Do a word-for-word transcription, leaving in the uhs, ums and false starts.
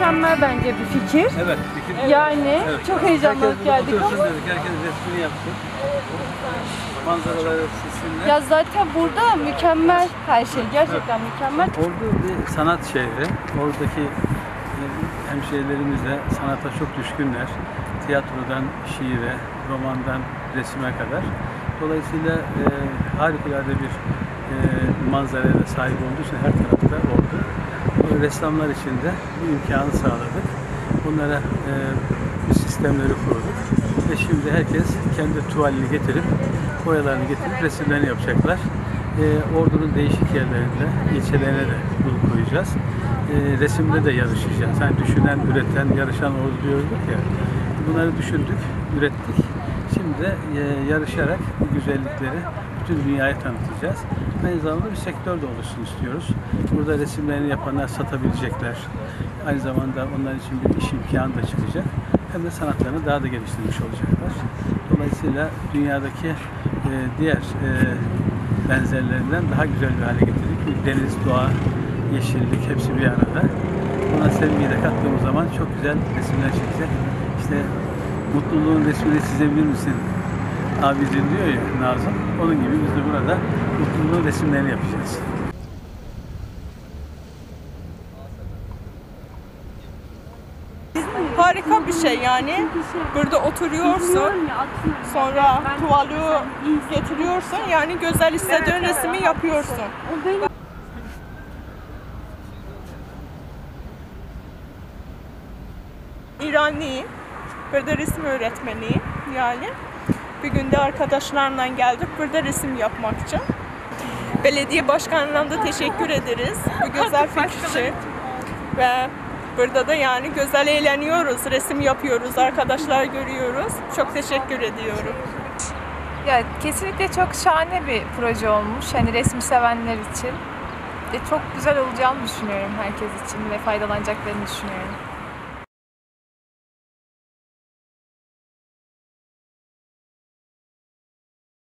mükemmel bence bir fikir. Evet, fikir. Yani Evet. çok heyecanlanıp geldik ama. Dedik, herkes resmini yapsın. Manzaraları sizinle. Ya zaten burada mükemmel her şey. Gerçekten evet. Mükemmel. Ordu bir sanat şehri. Oradaki hemşehrilerimiz de sanata çok düşkünler. Tiyatrodan şiire, romandan resime kadar. Dolayısıyla e, harikulade bir e, manzaraya da sahip olduğu için her tarafta oldu. O ressamlar için de bu imkanı sağladık. Bunlara e, bu sistemleri kurduk. Ve şimdi herkes kendi tuvalini getirip, boyalarını getirip resimlerini yapacaklar. E, Ordu'nun değişik yerlerinde, ilçelerine de bunu koyacağız. E, resimde de yarışacağız. Yani düşünen, üreten, yarışan ordu diyorduk ya. Bunları düşündük, ürettik. Şimdi de e, yarışarak bu güzellikleri bütün dünyaya tanıtacağız. Aynı zamanda bir sektör de oluşsun istiyoruz. Burada resimlerini yapanlar satabilecekler. Aynı zamanda onlar için bir iş imkanı da çıkacak. Hem de sanatlarını daha da geliştirmiş olacaklar. Dolayısıyla dünyadaki e, diğer e, benzerlerinden daha güzel bir hale getirdik. Deniz, doğa, yeşillik hepsi bir arada. Buna sevgiyi de kattığımız zaman çok güzel resimler çıkacak. İşte mutluluğun resmini çizebilir misin abicim diyor ya Nazım. Onun gibi biz de burada mutluluğun resimlerini yapacağız. Harika bir şey yani. Burada oturuyorsun, sonra tuvalı getiriyorsun, yani güzel istediğin resmi yapıyorsun. İranlıyım, burada resim öğretmeniyim yani. Bir günde arkadaşlarla geldik burada resim yapmak için. Belediye başkanına da teşekkür ederiz bu güzel fikir için. Ve burada da yani güzel eğleniyoruz, resim yapıyoruz, arkadaşlar görüyoruz. Çok teşekkür ediyorum. Ya kesinlikle çok şahane bir proje olmuş. Hani resmi sevenler için. Ve çok güzel olacağını düşünüyorum herkes için ve faydalanacaklarını düşünüyorum.